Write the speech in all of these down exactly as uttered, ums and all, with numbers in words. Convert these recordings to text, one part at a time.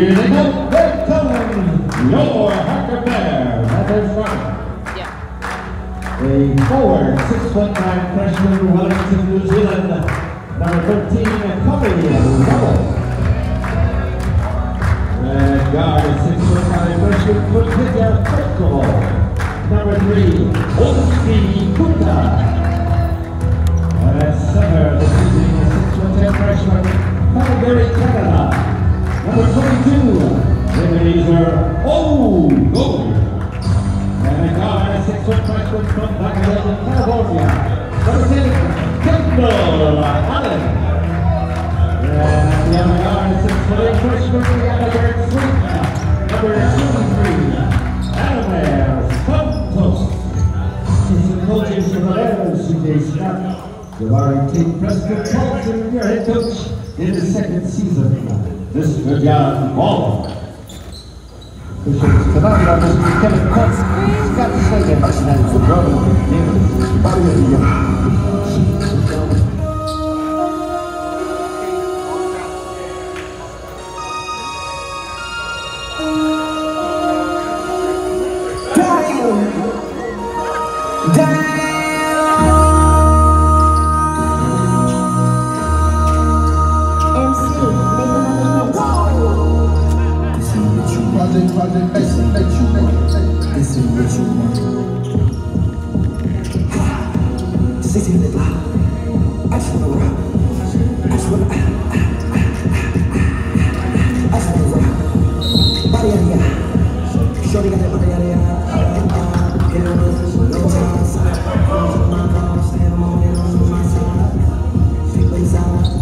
Here they come, here comes your Harker Bears at their front. A forward, six foot nine freshman, Wellington, New Zealand, number thirteen, Covey Rubble. And guard, six foot nine freshman, Virginia Festival, number three, Olski Kuta. And at center, the season, six foot ten freshman, Calgary, Canada, number twenty-two, Ebenezer Ogogo. And a guard, six foot freshman from Bakersfield, California, number ten, Kendall Allen. And the other guard, six foot eight freshman, Yamaguchi Sweden, number twenty-three, Adamir Santos. Assistant coaches for the Bears, C J Scott, Jabari Tate Preston Thompson, your head coach in the second season, Mister John Ball. Officials tonight are Mister Kevin Pence, Scott Slagan, and the brother named Bobby Young. Project, listen, let you want. Listen, what you want. Just listen to the loud. I just wanna rock. I just wanna. I just wanna rock. Body out here. Shorty got that body out here. Hit her with no time. Stand on it on my side. People inside.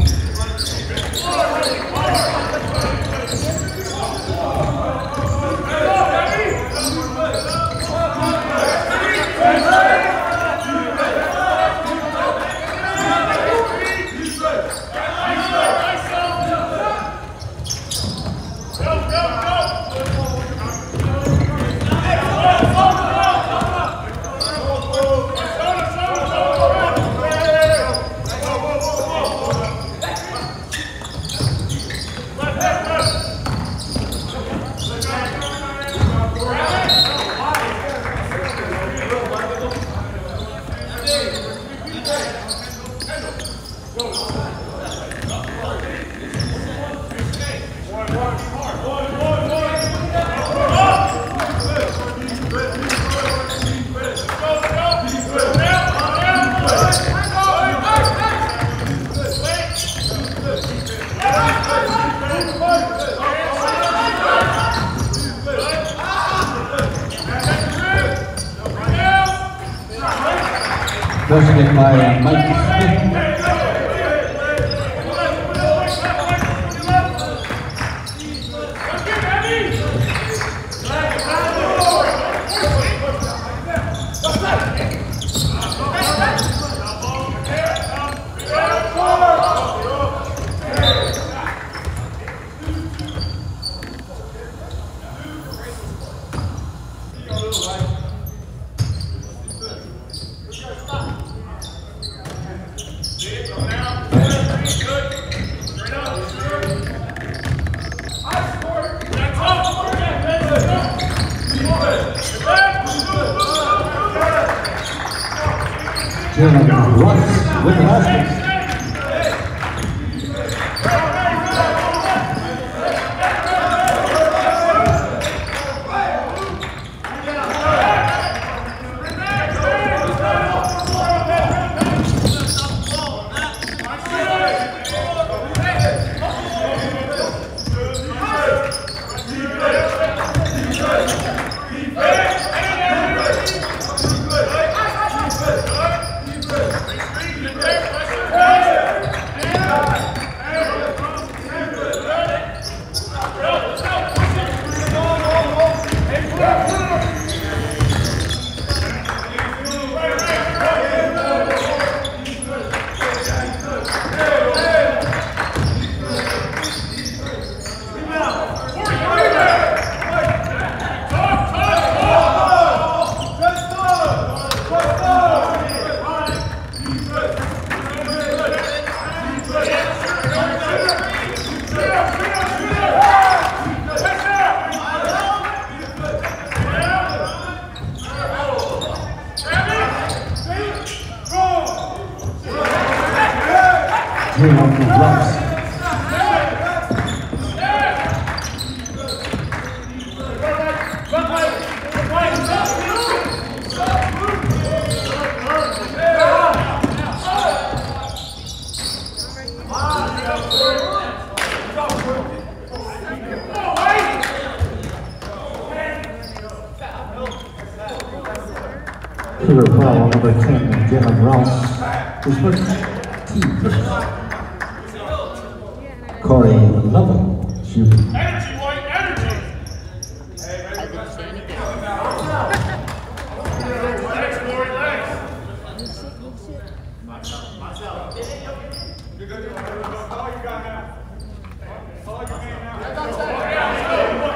Forcing it by uh, Mike Smith. Jalen Russ with the basket. Hey! Here on the blocks. Killer foul on number ten, Jalen Ross. His first team. Corey Lovell shooting. Energy, White, energy! Legs, Corey, legs! You're good, that's all you got now. That's all you got now.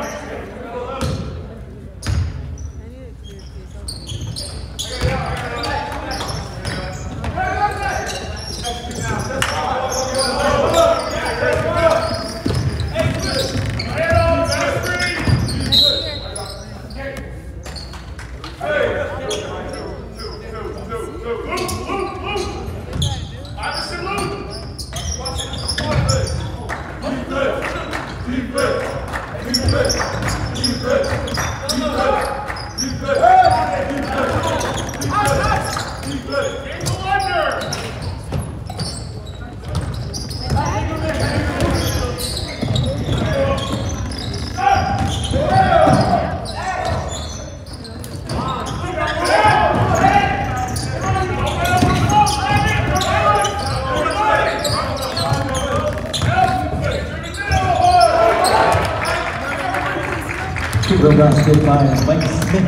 Good basket by Mike Smith.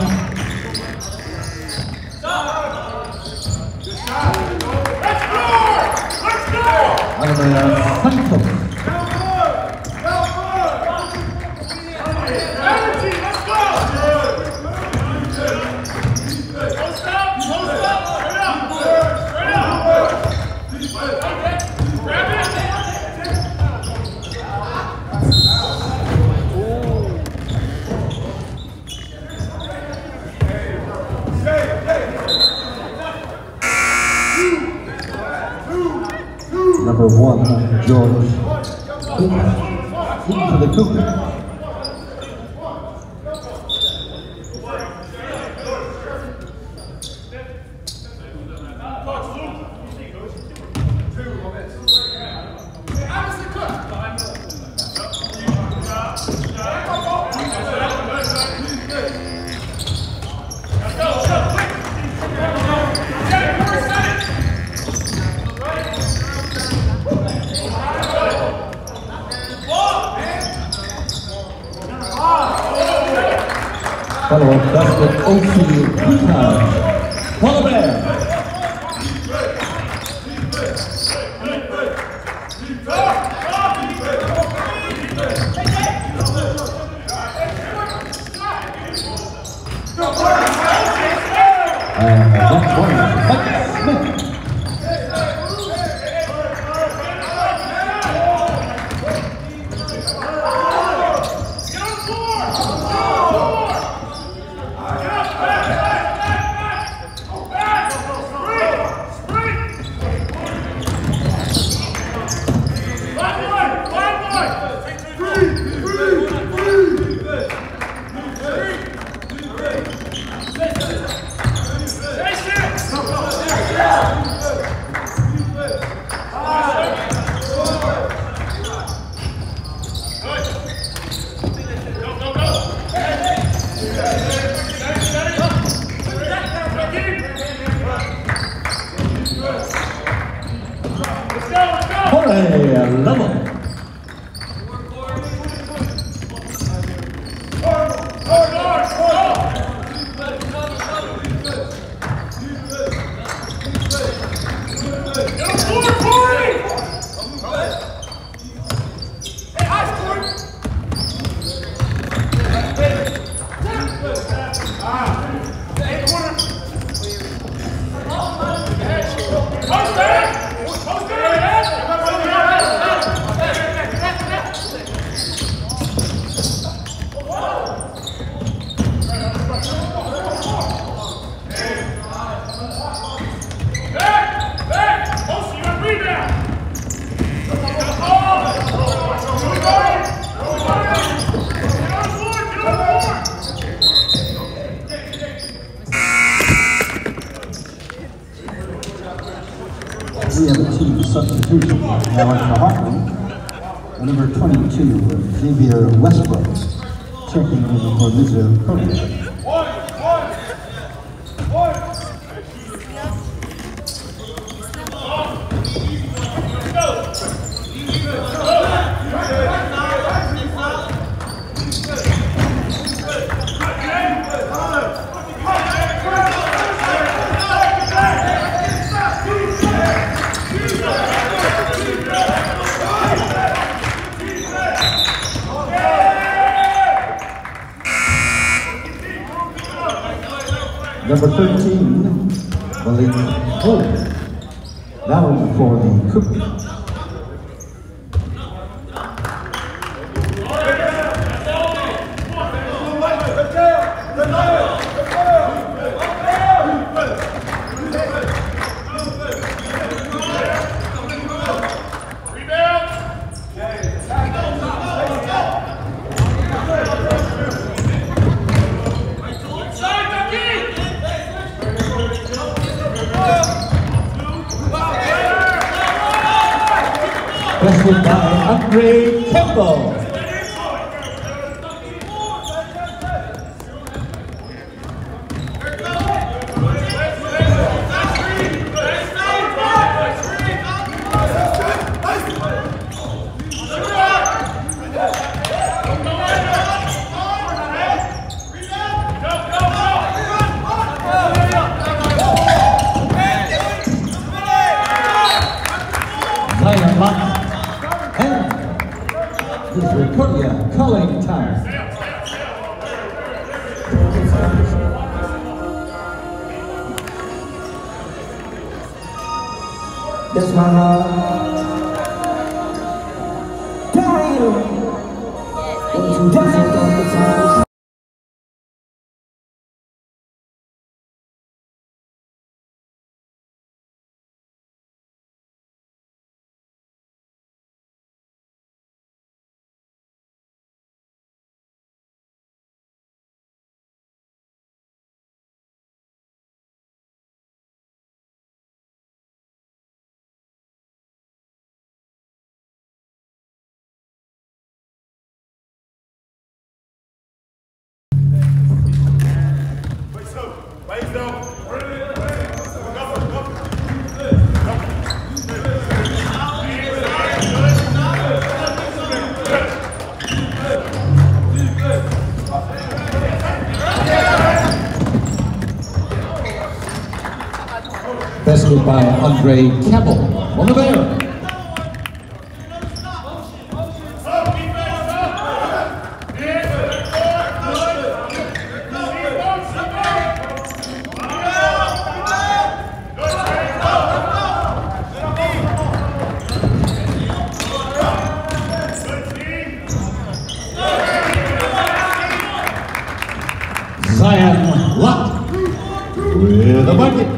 Alabama Santos. Number one, George into the Cougar. Follow-up basket, O C Utah. Follow there. And that's one, Mike Smith. substitution. Now in the Heartland, number twenty-two, Xavier Westbrook, checking in for Mister Cody. Number thirteen, Malik Holt, now for the Cook. Wrestled by Andre Campbell. Zion Lott. Misericordia calling time. That's my heart. Damn. One, two, three, four, Bested by Andre Campbell on the bear. Zion Lott with a bucket.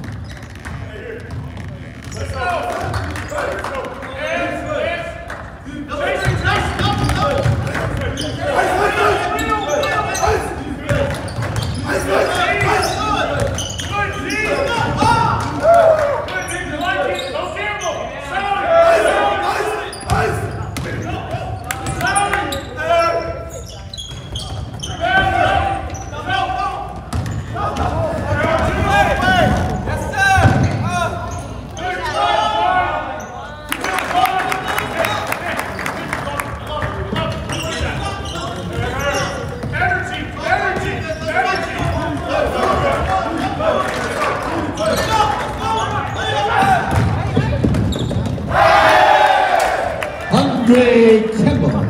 Andre Campbell.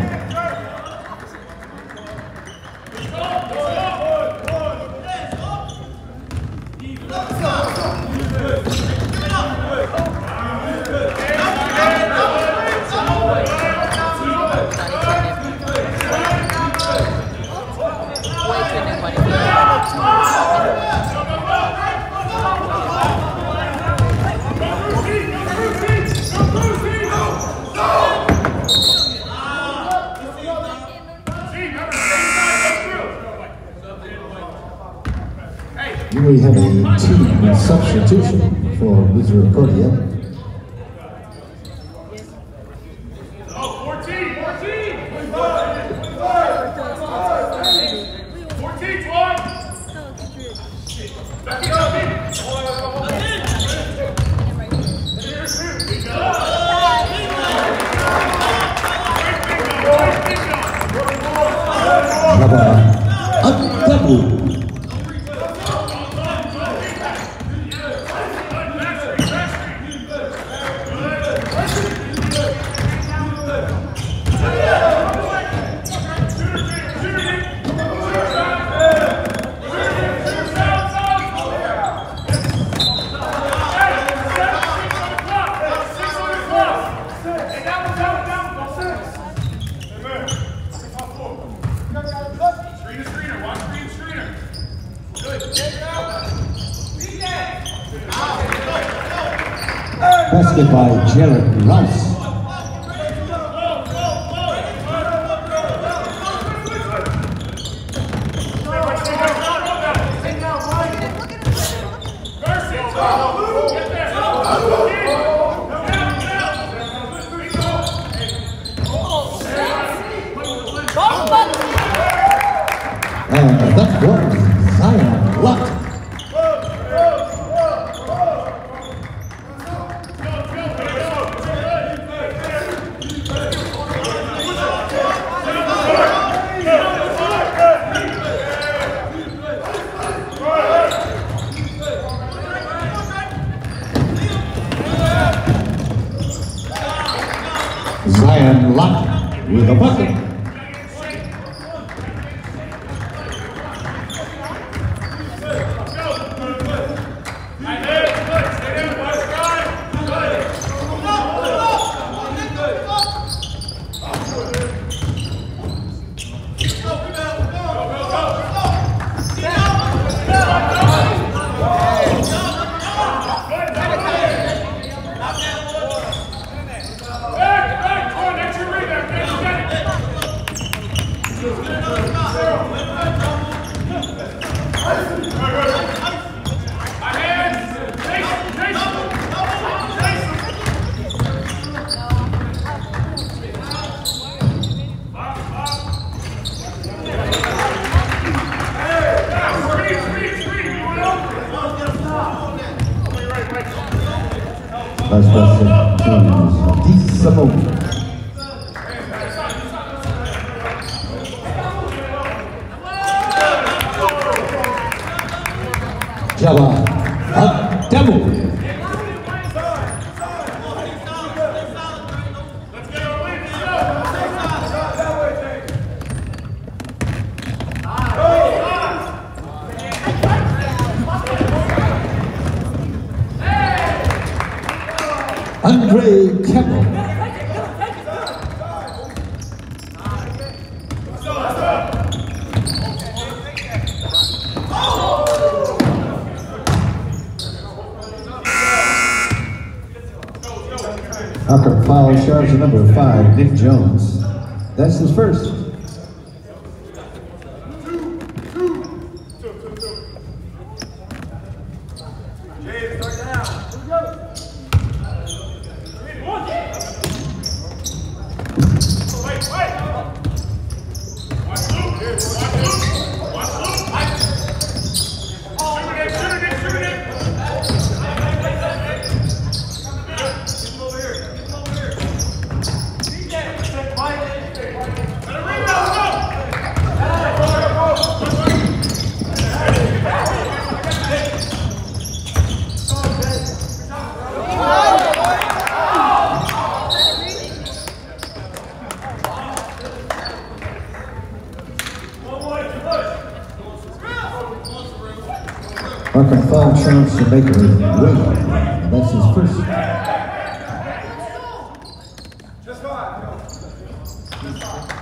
We have a team substitution for Misericordia. Adebu. Basket by Jared Rice. And that's one, Zion Lott. Zion Lott with a bucket. Vice President James DeSimone. Jabbar Adebu. Andre Keppel. After foul charge number five, Nick Jones. That's his first. Marking foul chance to make it Wade. That's his first. Just five. Just five.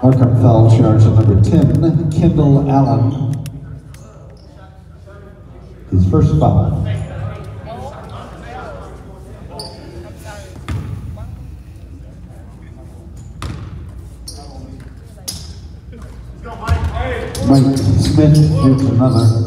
Markham foul charge on number ten, Kendall Allen. His first foul. Mike Smith shoots another.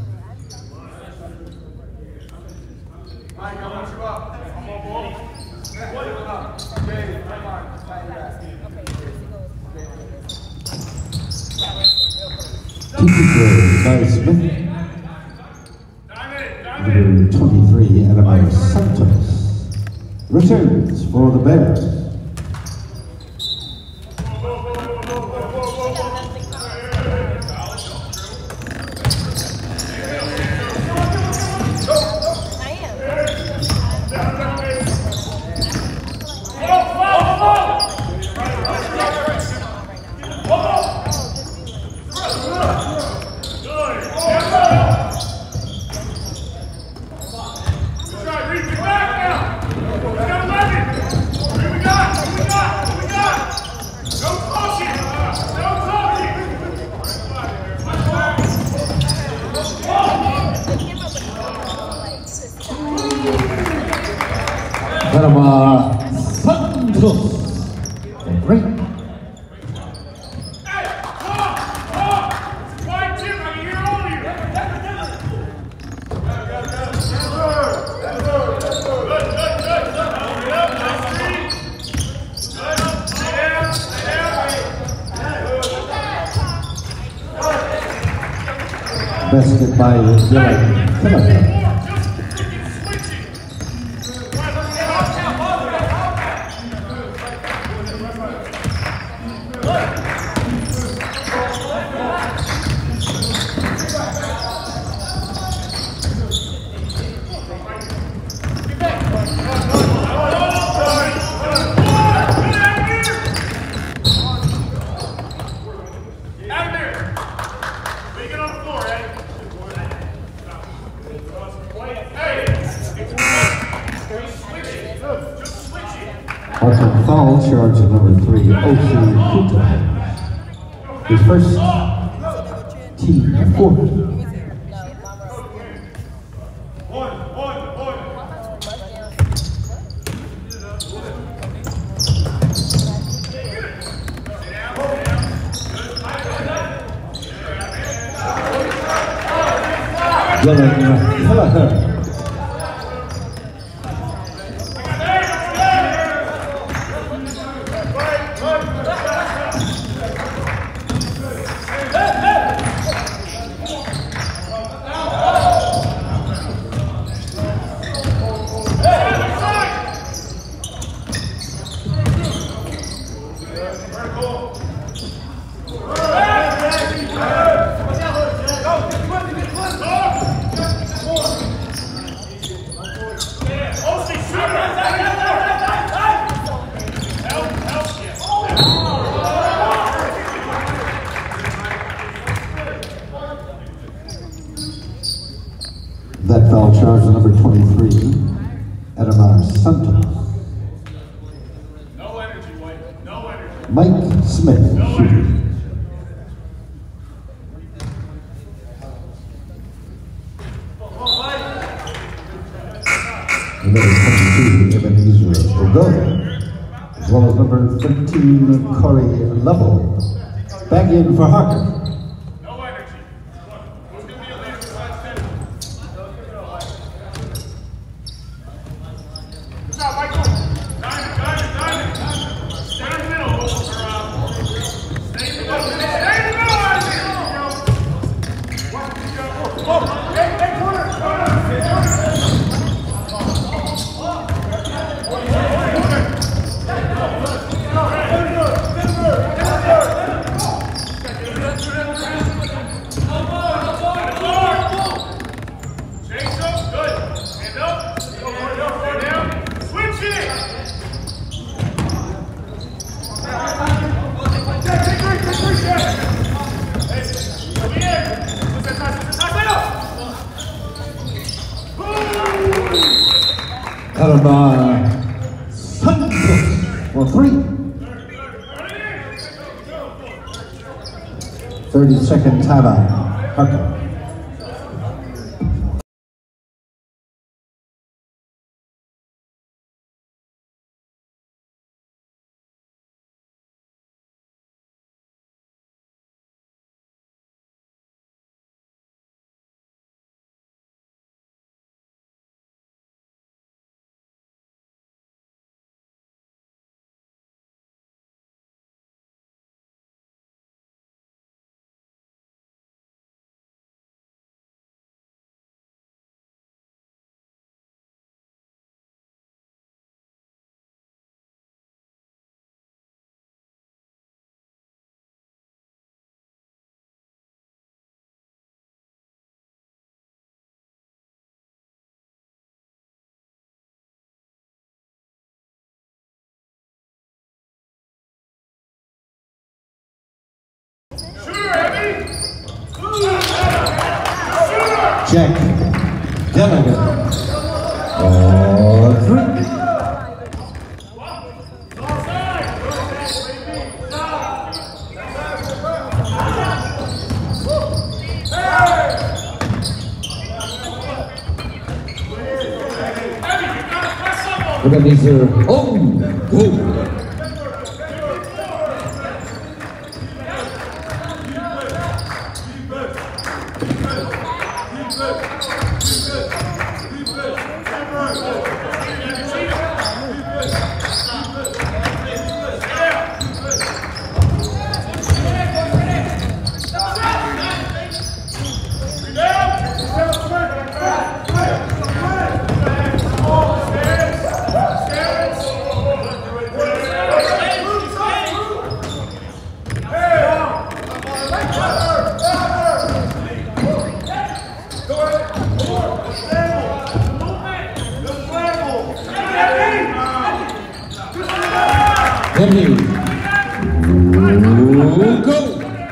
Ty Smith. Number twenty-three, Adamar Santos, returns for the Bears. Adamar Santos, the great. Basket by Dylan Phillip. Markham foul charge at number three, Oshie Kuta. His first team fourth. Dylan Kelleher. That foul charge on number twenty-three, Adamar Santos. No energy, White. No energy. Mike Smith No shooting. energy. Number twenty-two, Ebenezer Ogola, as well as number thirteen, Corey Lovell. Back in for Harker. No energy. Who's going to be a leader besides Denver? Good job, Michael. Diamond, diamond, diamond. Stay in the middle. Or, uh, stay in the middle. Stay in the middle, Isaac. One, two, go. Oh, hey, hey, corner, corner. Adamar Santos for three. second timeout. Harker. Jack Gallagher. Oh, three. Look at these. Uh, oh, go. Heavy. Ooh, go.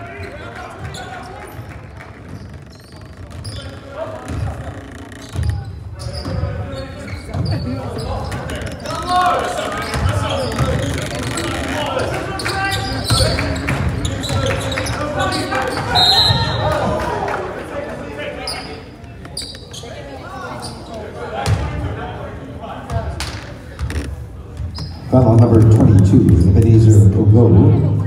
Foul number twenty-two, Ebenezer Ogo.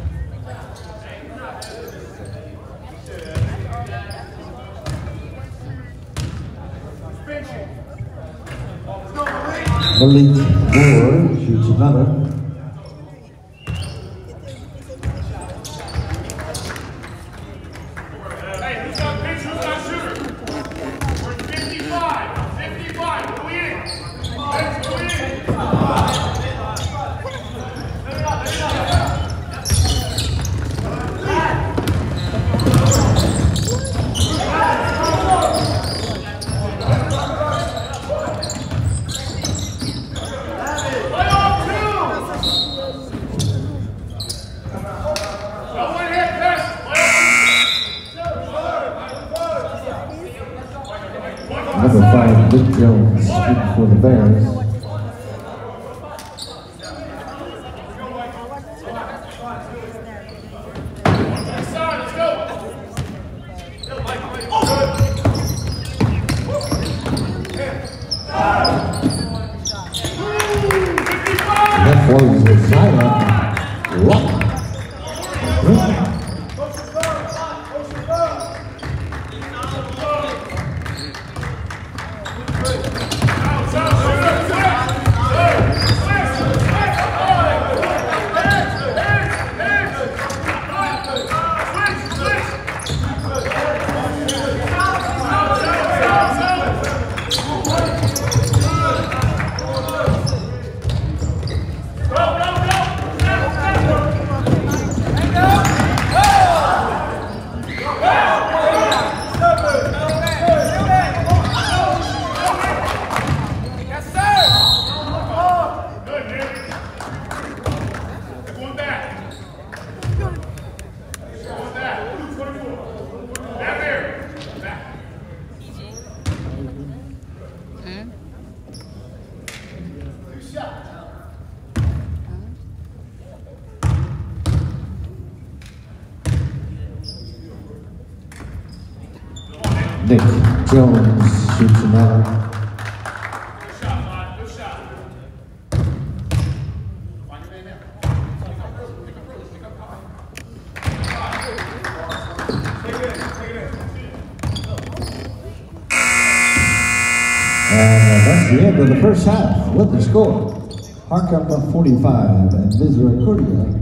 Malik Moore shoots another. Number five, Luke Jones, shooting for the Bears. That flows the sideline. Rock. Go, go, go! Nick Jones shoots another. Good shot, Mike. Good shot. Find your man now. Pick up early. Pick up early. Pick up high. Take it in. Take it in. And that's the end of the first half with the score. Harkham forty-five and Misericordia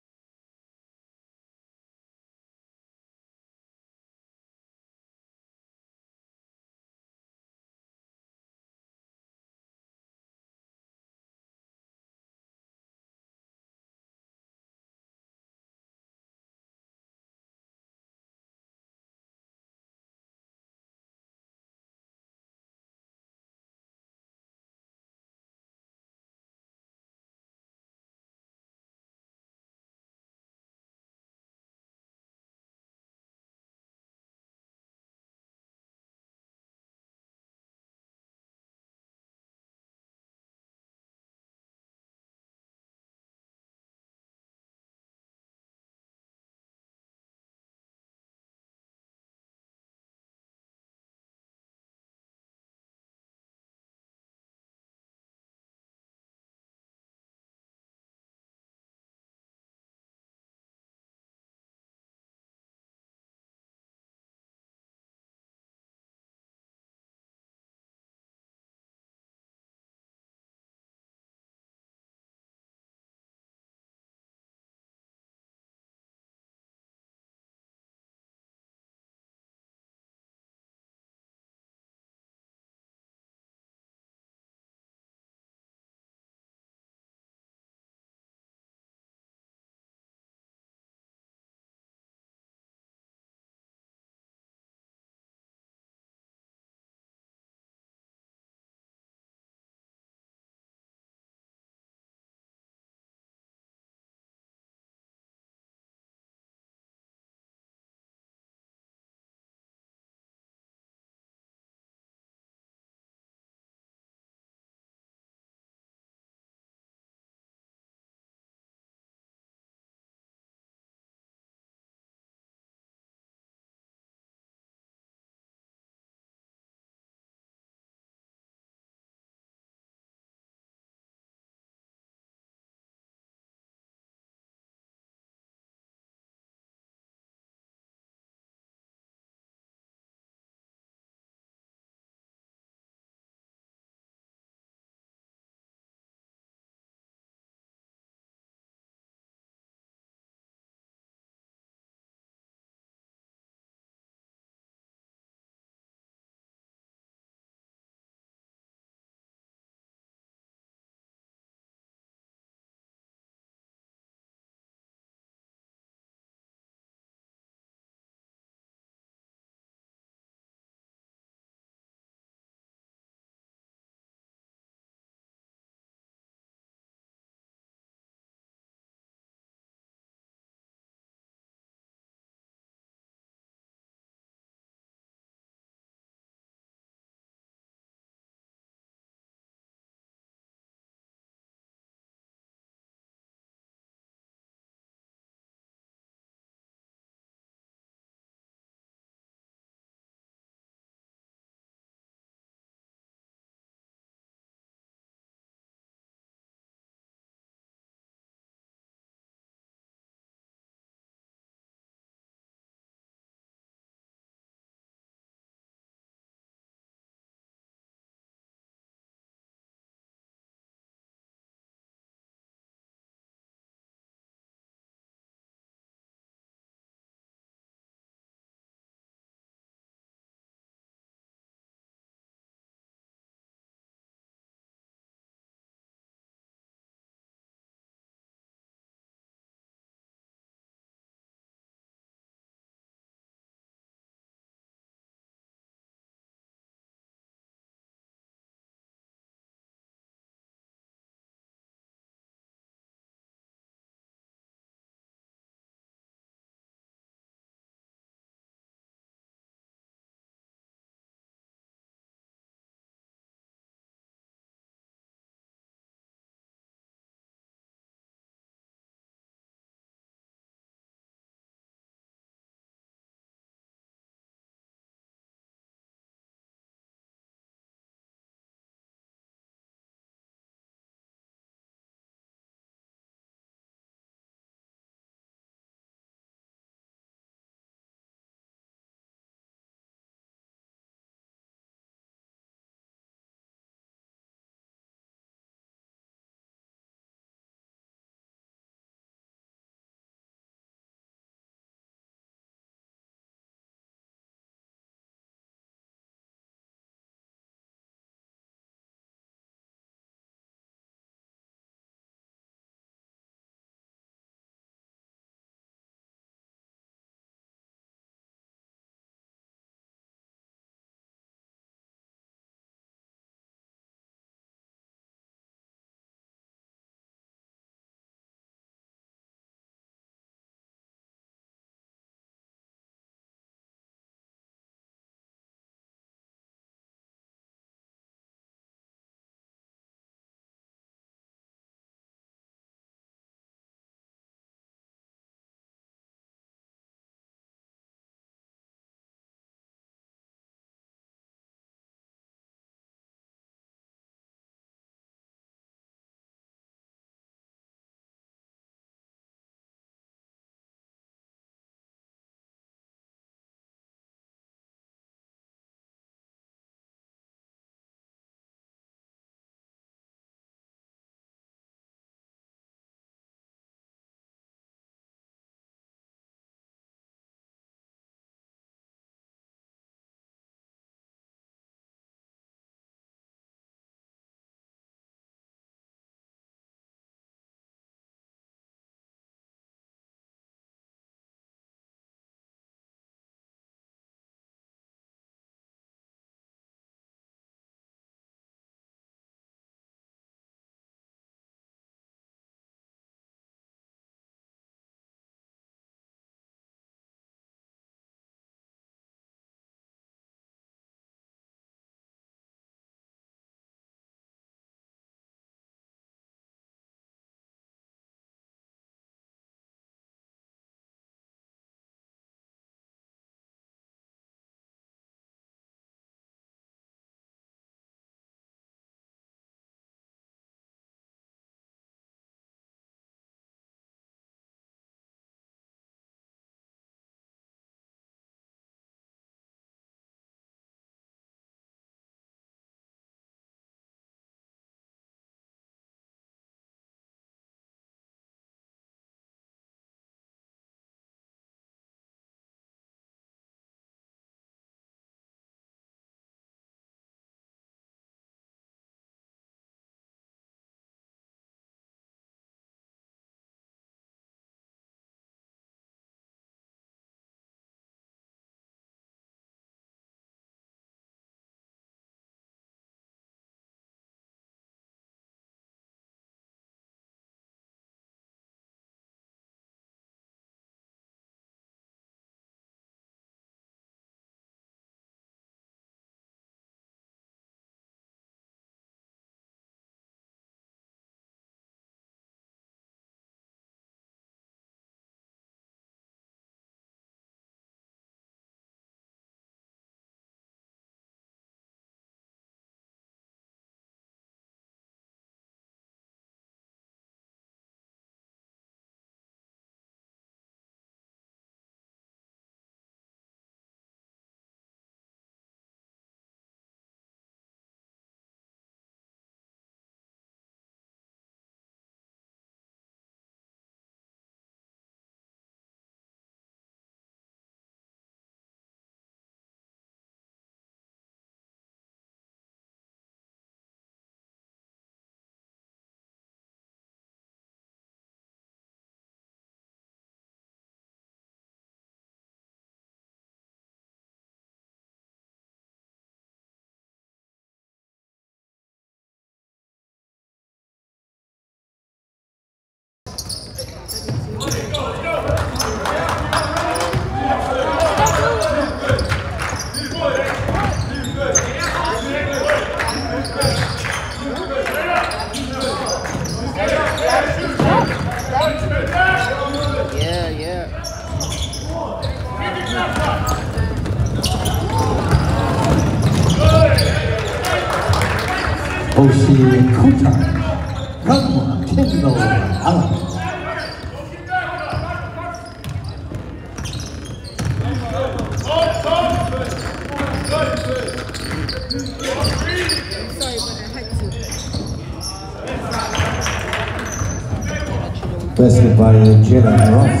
Basket by Jalen Ross.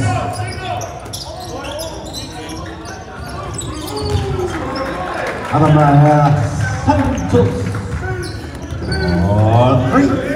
Anamaya Santos. On three.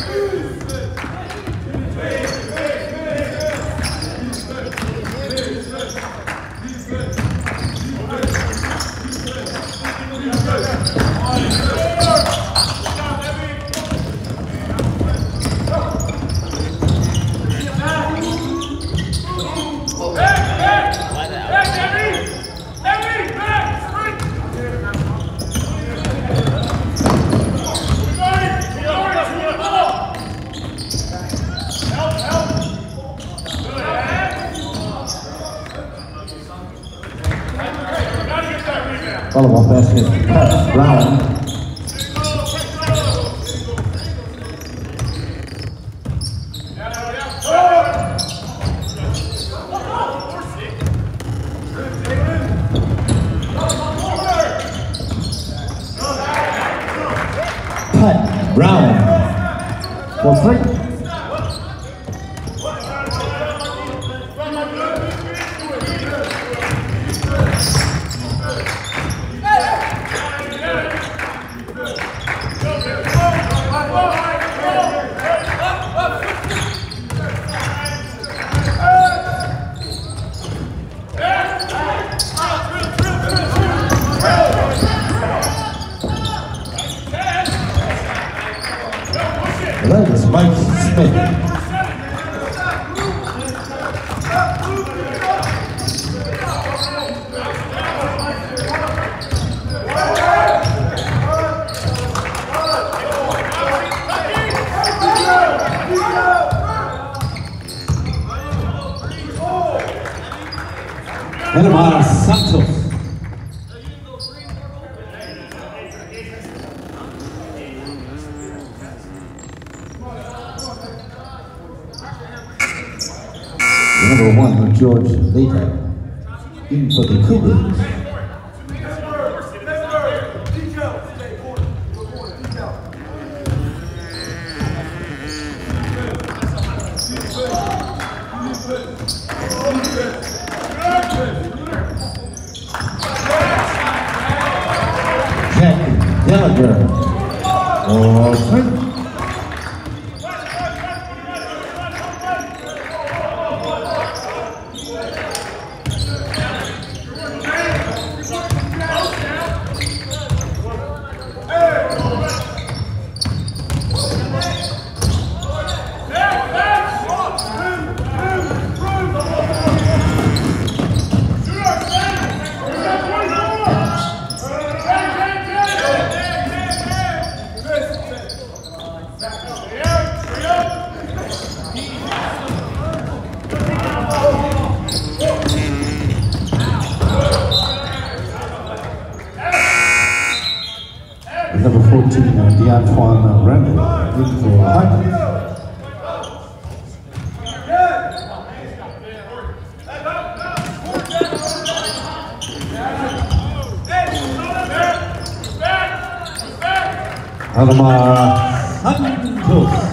Follow-up basket, Pat Brown. Pat Brown for three. That is Mike Smith. Anamaya Santos. Number one, George Later, in for the Cougars. Jack Gallagher, all three. Number fourteen, uh, DeAntoine Randall, in for Hartford. Anamaya Santos.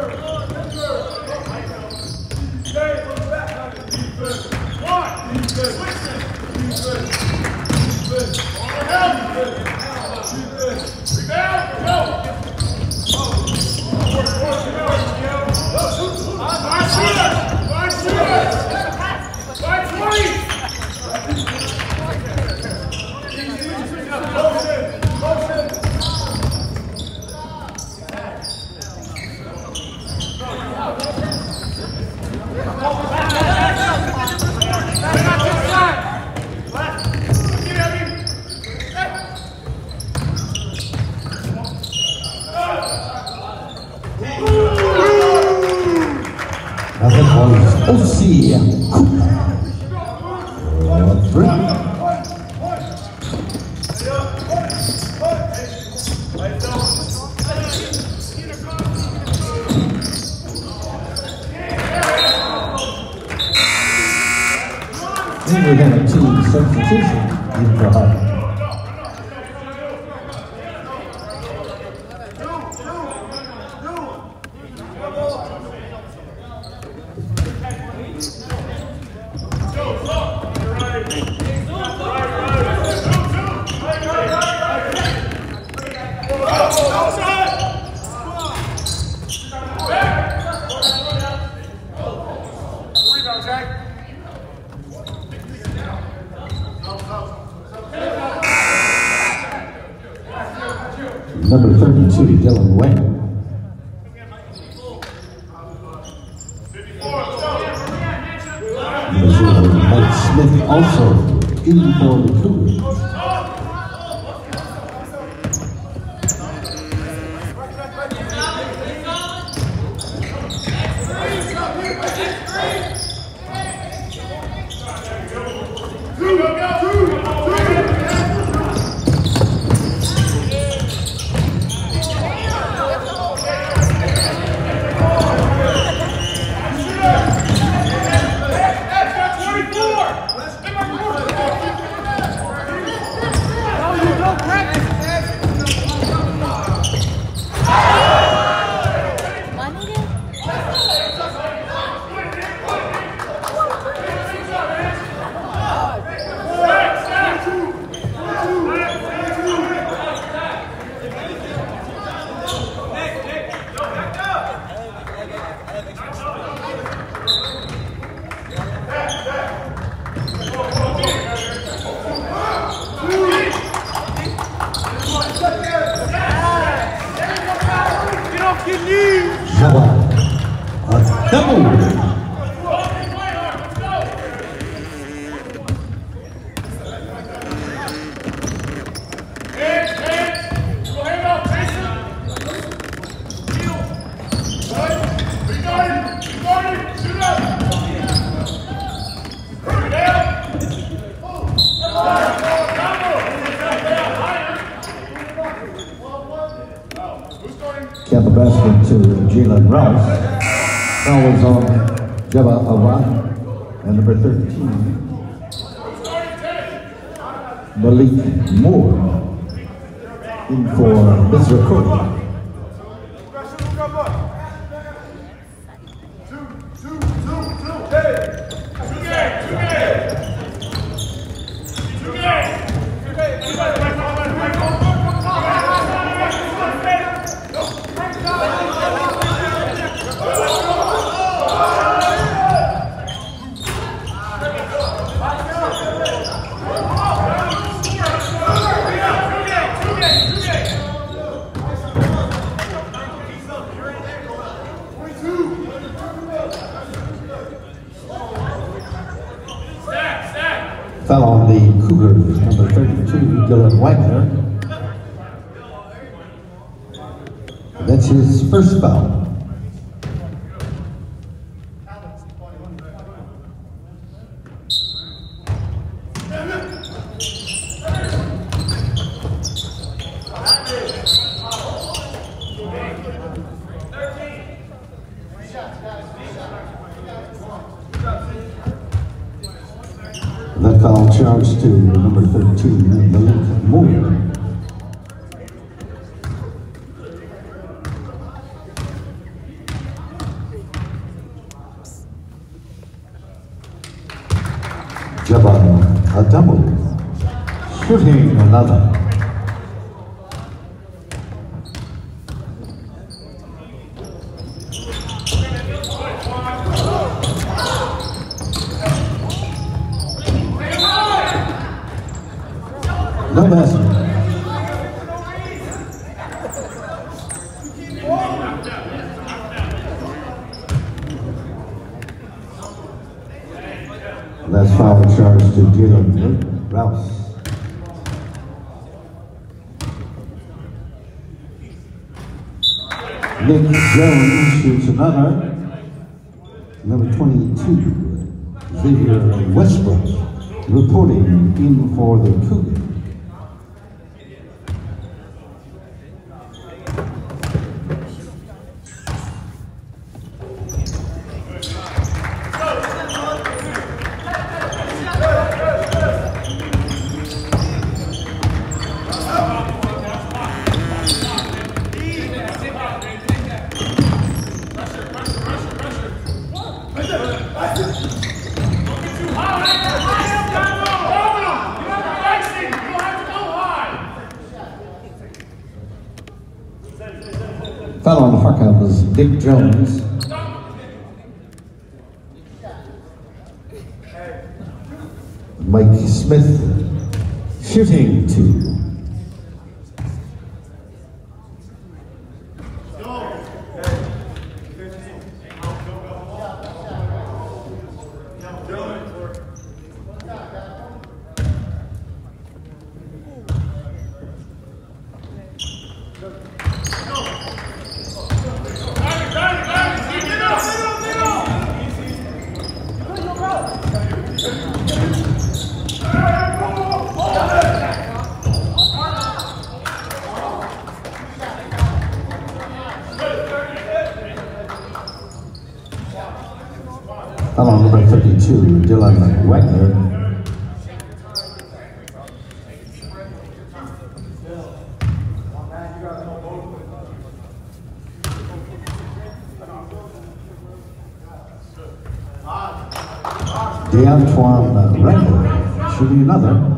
O C Cooper. Three. And we're going to substitution in for Hartford. Number thirty-two, Dylan Wayne. Number zero, Mike Smith, also in for the Cougars. Cap the basket to Jalen Rouse. Foul is on Jabba Awa. And number thirteen, Malik Moore. In for Mister Cody. Foul on the Cougars, number thirty-two, Dylan Wagner. That's his first foul. That foul charged to number thirteen, Malik Moore. Jabba Adamu, shooting another. No basket. Last foul charge to Jalen Rouse. Nick Jones shoots another. Number twenty-two, Xavier Westbrook, reporting in for the Cougars. Foul on Harkov was Dick Jones. Mike Smith shooting two. Foul on number thirty-two, Dylan Wagner. DeAntoine Randall shooting another.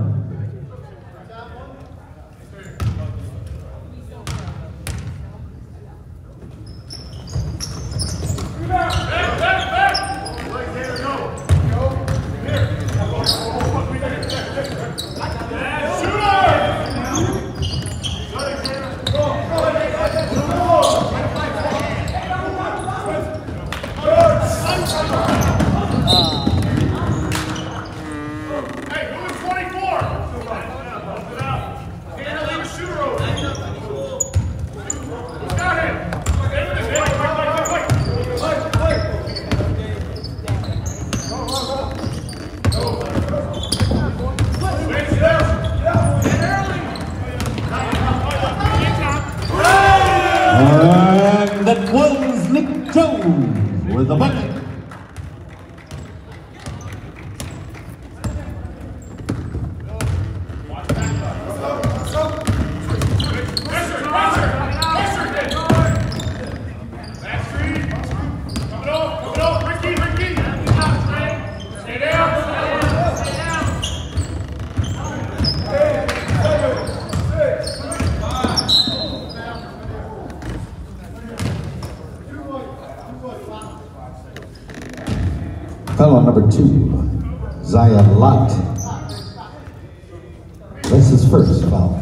And that was Nick Jones with the bucket. Foul on number two, Zion Lott. That's his first foul.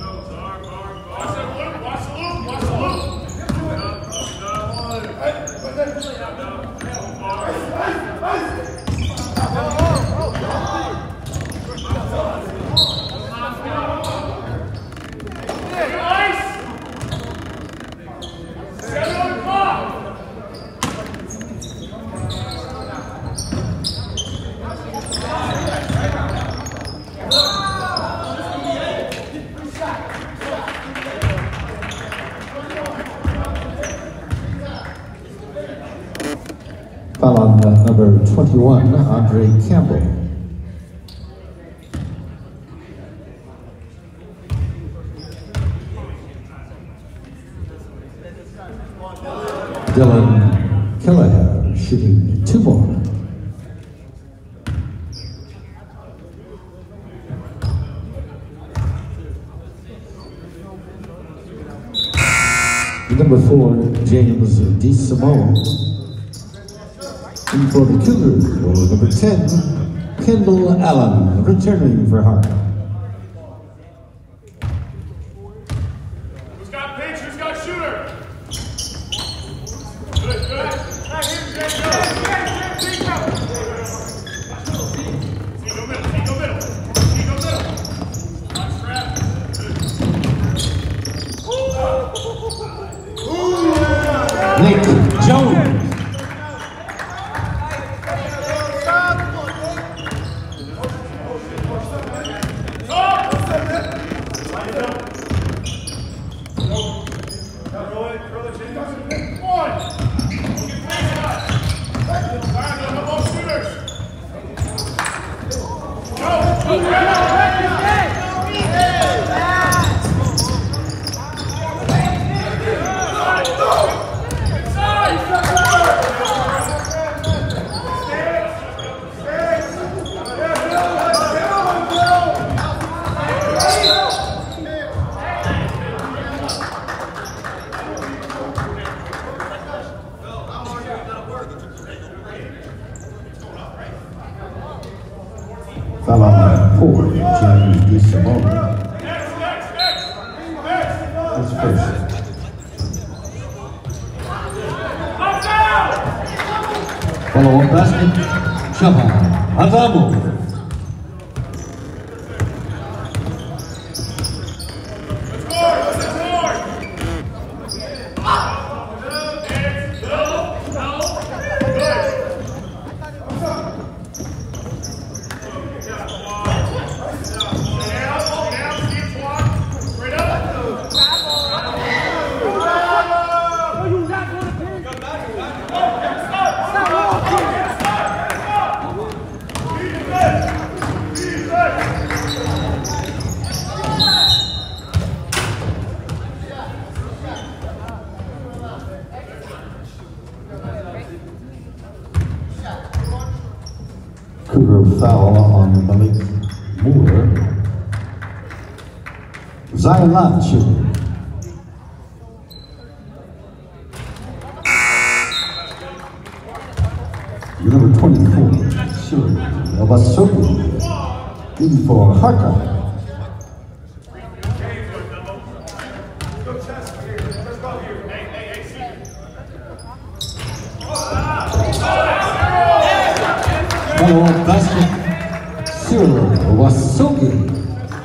Foul on uh, number twenty-one, Andre Campbell. Dylan Kelleher shooting two more. Number four, James DeSimone. And for the Cougars, roll number ten, Kendall Allen, returning for Hart. Who's got pitch? Who's got shooter? Good, good. See, go middle, see, go middle. See, go middle. Not strap. Good. Nick Jones. Foul on four, James DeSimone. That's first. Follow-up basket, Shaban Adamo. foul on Malik Moore. Zion Lott shooting. Number twenty-four, Shuri Obasoki, in for Harker. Hello, basket, Shuri Obasoki.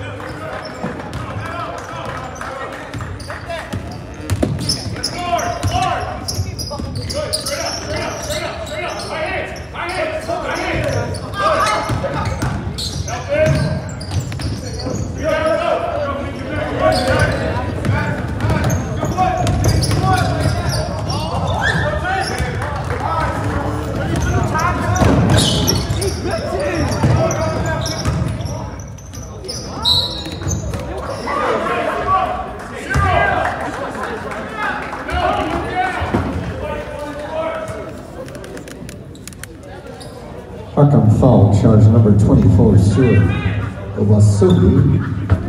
Harkham foul, charge number twenty-four, Shuri Obasoki.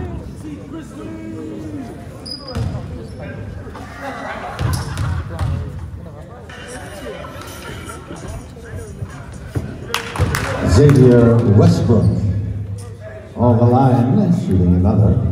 Xavier Westbrook on the line, shooting another.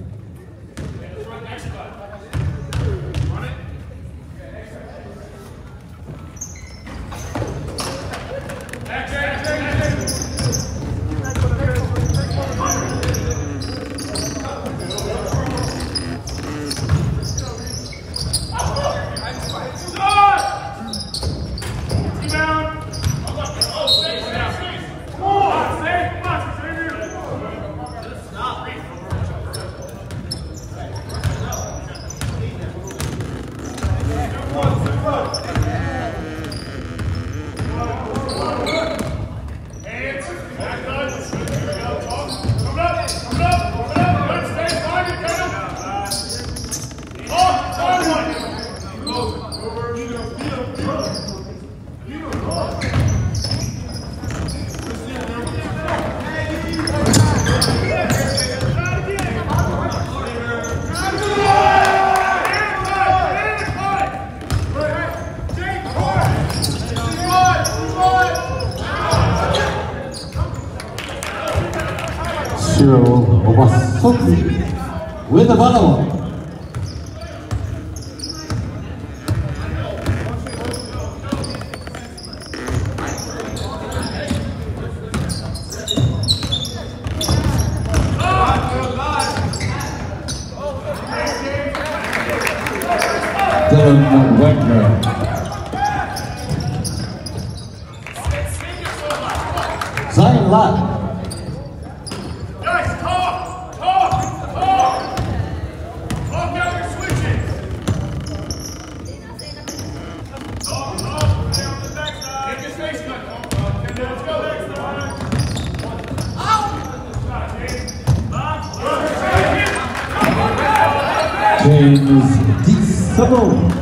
Obasoki with the follow-up. Dylan Wegner. Zion Lott. James DeSimone.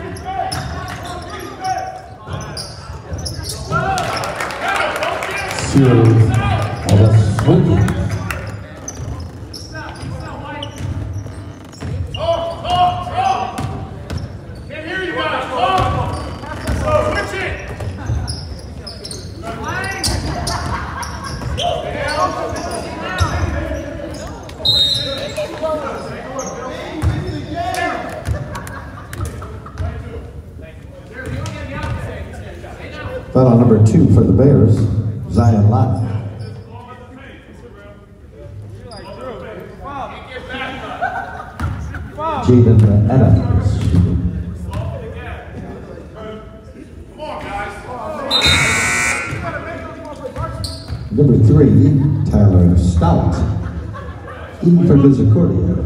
Series of a smoking. Can't hear you guys. Talk. Switch it. Foul number two for the Bears, Zion Lott. Jaden Adams. Number three, Tyler Stout. In for Misericordia.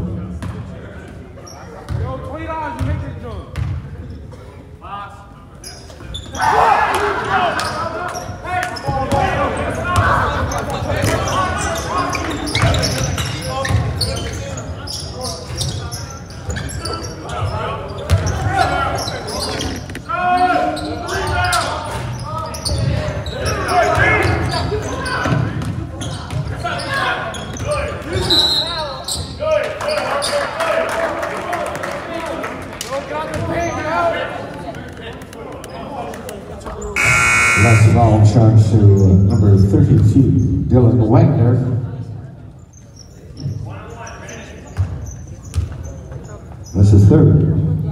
Wagner. That's his third.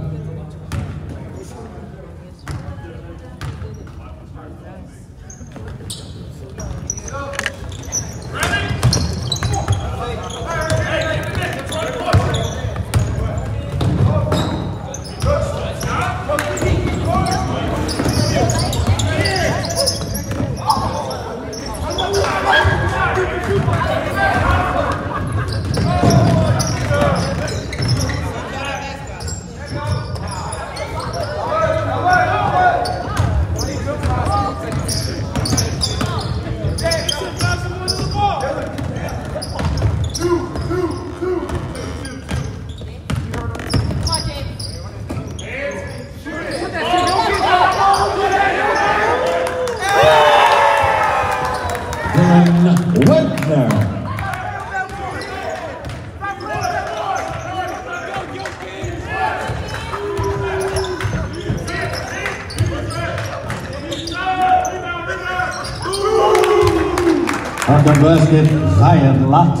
Wagner. On the basket, Zion Lott.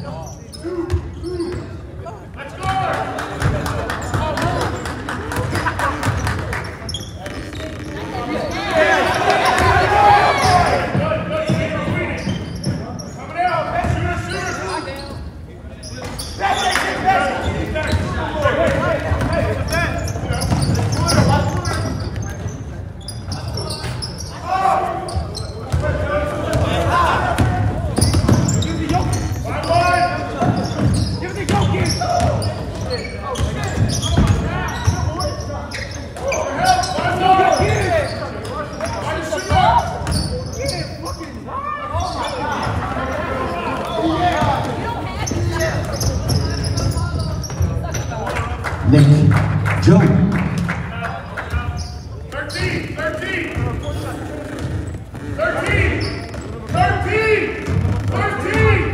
Nick Jones. thirteen, thirteen. thirteen. thirteen. thirteen.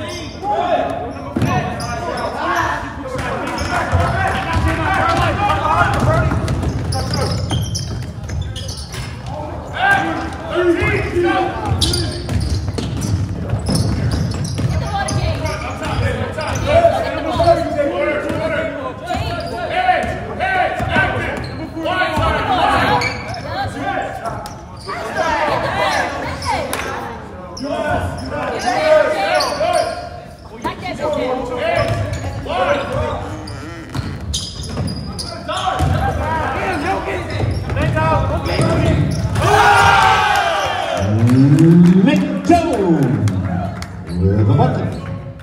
Nick Jones with a bucket.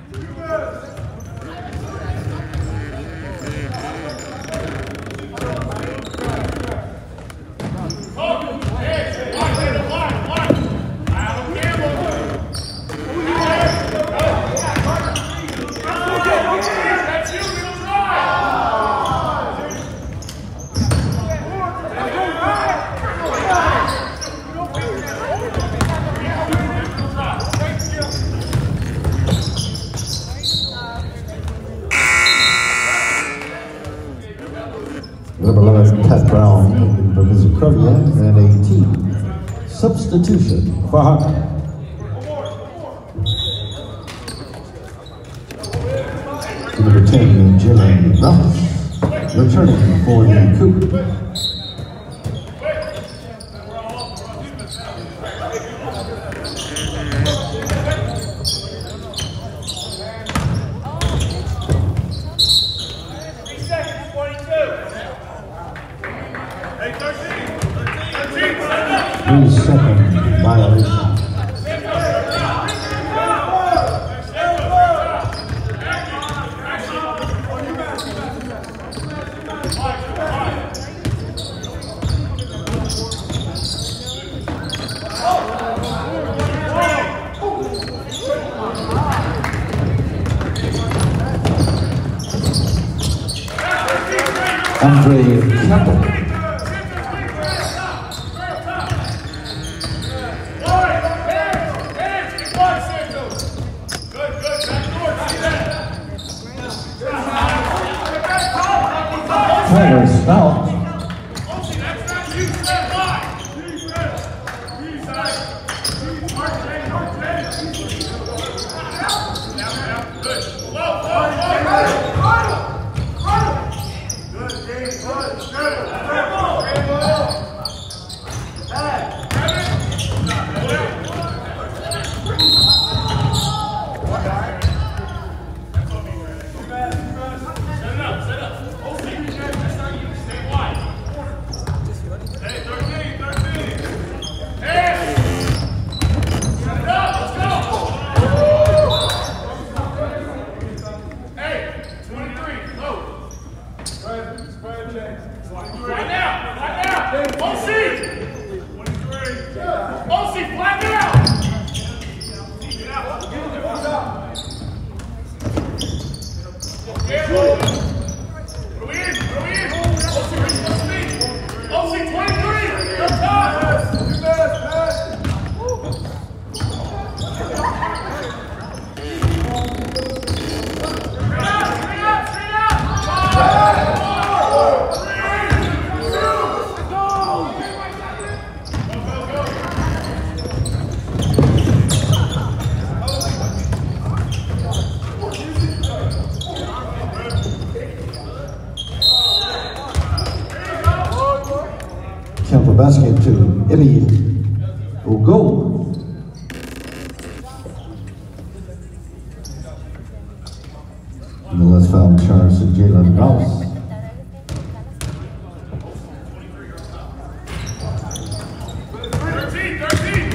Number eleven, Pat Brown, taken from Misericordia, and a team substitution for Harvard. Number ten, Jalen Ross, returning for the Coupe. Three second violation. Andre Campbell. Tyler Stout. basket to Eddie Ogo. And the last foul charge to Jalen Rouse. thirteen, thirteen.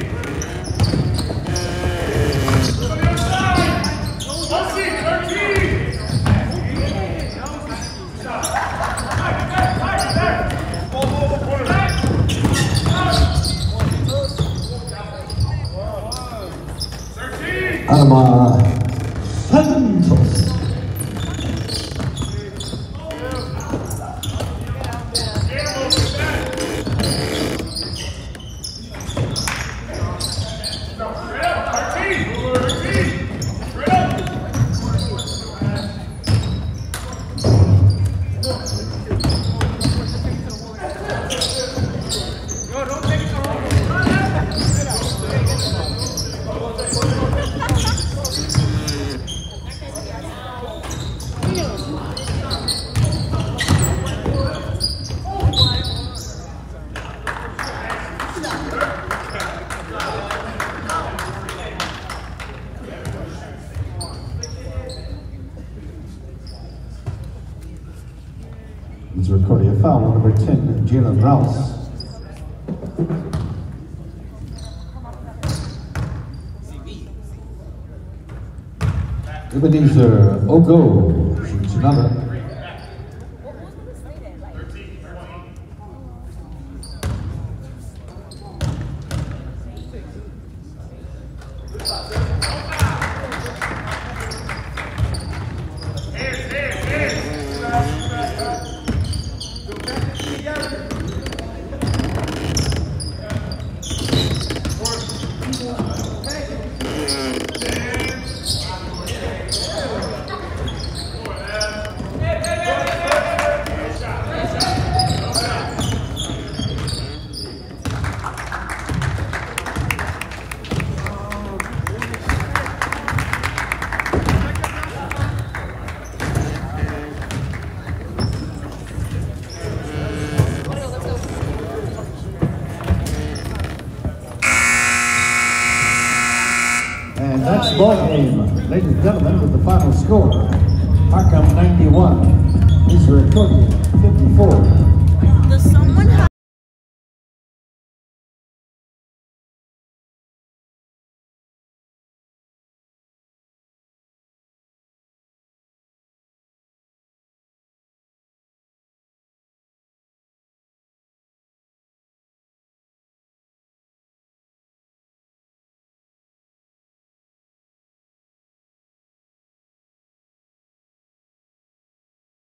On the other side. Let's see, thirteen. Adama Santos. He's recording a foul on number ten, Jalen Rouse. Ebenezer Ogo shoots another. And that's ball game, ladies and gentlemen, with the final score. Markham ninety-one, Israel fifty-four. Does someone have